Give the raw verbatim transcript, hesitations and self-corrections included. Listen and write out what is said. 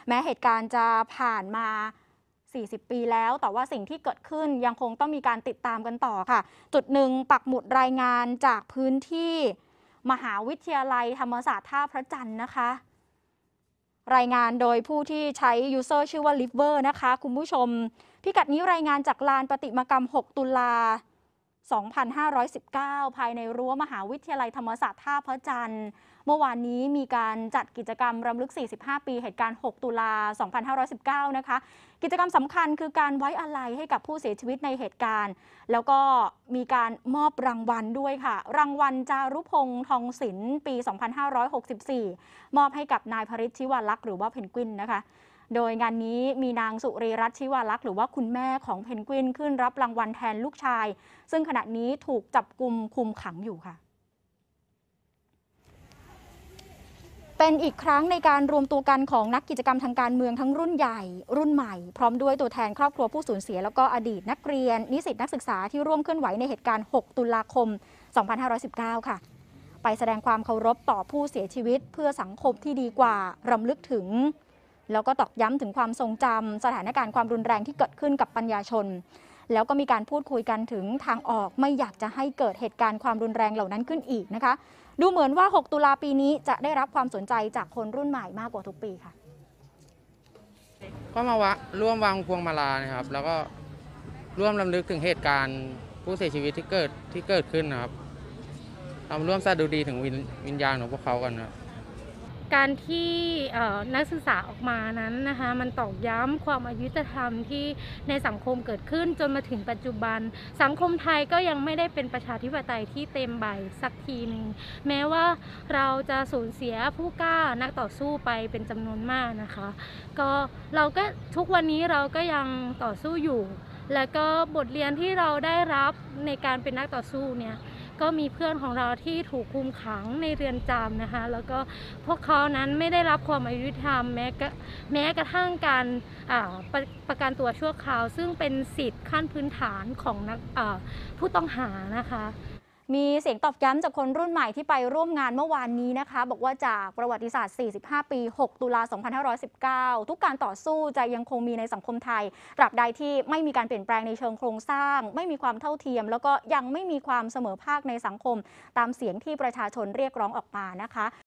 แม้เหตุการณ์จะผ่านมาสี่สิบปีแล้วแต่ว่าสิ่งที่เกิดขึ้นยังคงต้องมีการติดตามกันต่อค่ะจุดหนึ่งปักหมุดรายงานจากพื้นที่มหาวิทยาลัยธรรมศาสตร์ท่าพระจันทร์นะคะรายงานโดยผู้ที่ใช้ยูเซอร์ชื่อว่า Liver นะคะคุณผู้ชมพิกัดนี้รายงานจากลานประติมากรรมหกตุลาสองพันห้าร้อยสิบเก้า ภายในรั้วมหาวิทยาลัยธรรมศาสตร์ท่าพระจันทร์เมื่อวานนี้มีการจัดกิจกรรมรำลึกสี่สิบห้าปีเหตุการณ์หกตุลาสองพันห้าร้อยสิบเก้านะคะกิจกรรมสำคัญคือการไว้อาลัยให้กับผู้เสียชีวิตในเหตุการณ์แล้วก็มีการมอบรางวัลด้วยค่ะรางวัลจารุพงษ์ทองศิลป์ปีสองพันห้าร้อยหกสิบสี่มอบให้กับนายพริช ชิวาลักษณ์หรือว่าเพนกวินนะคะโดยงานนี้มีนางสุรีรัตน์ ชิวาลักษณ์หรือว่าคุณแม่ของเพนกวินขึ้นรับรางวัลแทนลูกชายซึ่งขณะนี้ถูกจับกุมคุมขังอยู่ค่ะเป็นอีกครั้งในการรวมตัวกันของนักกิจกรรมทางการเมืองทั้งรุ่นใหญ่รุ่นใหม่พร้อมด้วยตัวแทนครอบครัวผู้สูญเสียแล้วก็อดีตนักเรียนนิสิตนักศึกษาที่ร่วมเคลื่อนไหวในเหตุการณ์หกตุลาคมสองพันห้าร้อยสิบเก้าค่ะไปแสดงความเคารพต่อผู้เสียชีวิตเพื่อสังคมที่ดีกว่ารำลึกถึงแล้วก็ตอกย้ำถึงความทรงจำสถานการณ์ความรุนแรงที่เกิดขึ้นกับปัญญาชนแล้วก็มีการพูดคุยกันถึงทางออกไม่อยากจะให้เกิดเหตุการณ์ความรุนแรงเหล่านั้นขึ้นอีกนะคะดูเหมือนว่าหกตุลาปีนี้จะได้รับความสนใจจากคนรุ่นใหม่มากกว่าทุกปีค่ะก็มาวะร่วมวางพวงมาลานะครับแล้วก็ร่วมรำลึกถึงเหตุการณ์ผู้เสียชีวิตที่เกิดที่เกิดขึ้นนะครับทำร่วมสะดุดีถึงวิญวิญญาณของพวกเขากันนะครับการที่นักศึกษาออกมานั้นนะคะมันตอกย้ำความอายุติธรรมที่ในสังคมเกิดขึ้นจนมาถึงปัจจุบันสังคมไทยก็ยังไม่ได้เป็นประชาธิปไตยที่เต็มใบสักทีหนึ่งแม้ว่าเราจะสูญเสียผู้กล้านักต่อสู้ไปเป็นจำนวนมากนะคะก็เราก็ทุกวันนี้เราก็ยังต่อสู้อยู่แล้วก็บทเรียนที่เราได้รับในการเป็นนักต่อสู้เนี่ยก็มีเพื่อนของเราที่ถูกคุมขังในเรือนจำนะคะแล้วก็พวกเขานั้นไม่ได้รับความยุติธรรมแม้กระแม้กระทั่งการประประกันตัวชั่วคราวซึ่งเป็นสิทธิ์ขั้นพื้นฐานของนักผู้ต้องหานะคะมีเสียงตอบย้ำจากคนรุ่นใหม่ที่ไปร่วมงานเมื่อวานนี้นะคะบอกว่าจากประวัติศาสตร์สี่สิบห้าปีหกตุลาสองพันห้าร้อยสิบเก้าทุกการต่อสู้จะยังคงมีในสังคมไทยตราบใดที่ไม่มีการเปลี่ยนแปลงในเชิงโครงสร้างไม่มีความเท่าเทียมแล้วก็ยังไม่มีความเสมอภาคในสังคมตามเสียงที่ประชาชนเรียกร้องออกมานะคะ